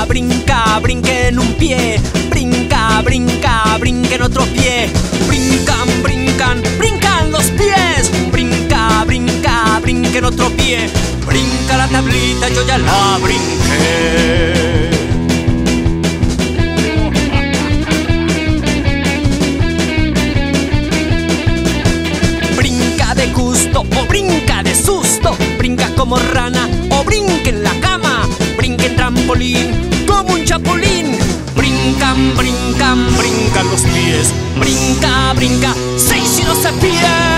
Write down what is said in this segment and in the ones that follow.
brinca, brinca en un pie. Brinca, brinca, brinca en otro pie. Brincan, brincan, brincan los pies. Brinca, brinca, brinca en otro pie. Brinca la tablita, yo ya la brinqué. Brinca de gusto o brinca de susto. Brinca como rana o brinca en la cama. Brinca en trampolín como un chapulín. Brincan, brincan, brincan los pies. Brinca, brinca, 6 y 12 pies.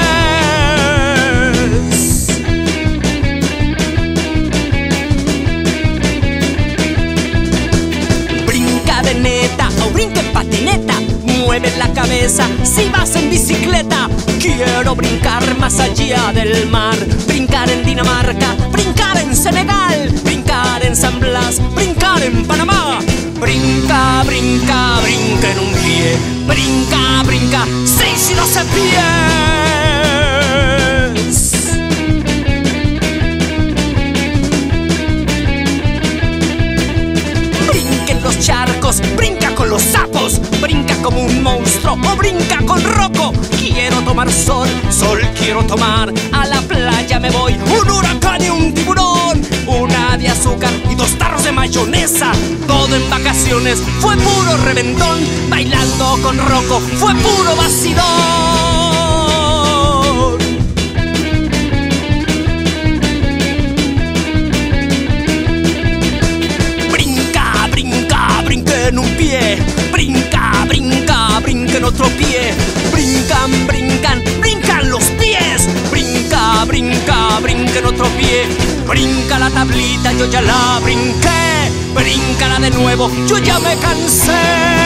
Brinca de neta o brinca en patineta. Mueve la cabeza si vas en bicicleta. Quiero brincar más allá del mar. Brincar en Dinamarca, brincar en Senegal. Brincar en San Blas, brincar en Panamá. Brinca, brinca, brinca en un pie. Brinca, brinca, 6 y 12 pies. Brinca en los charcos, brinca con los sapos. Brinca como un monstruo o brinca con Rocco. Quiero tomar sol, sol quiero tomar. A la playa me voy, un huracán y un tiburón. Una de azúcar y 2 tarros de mayonesa. Todo en vacaciones fue puro reventón. Bailando con Rocco fue puro vacilón. Brinca, brinca, brinca en un pie. Brinca, brinca, brinca en otro pie. Brincan, brincan, brincan los pies. Brinca, brinca, brinca en otro pie. Brinca la tablita, yo ya la brinqué. Bríncala de nuevo, yo ya me cansé.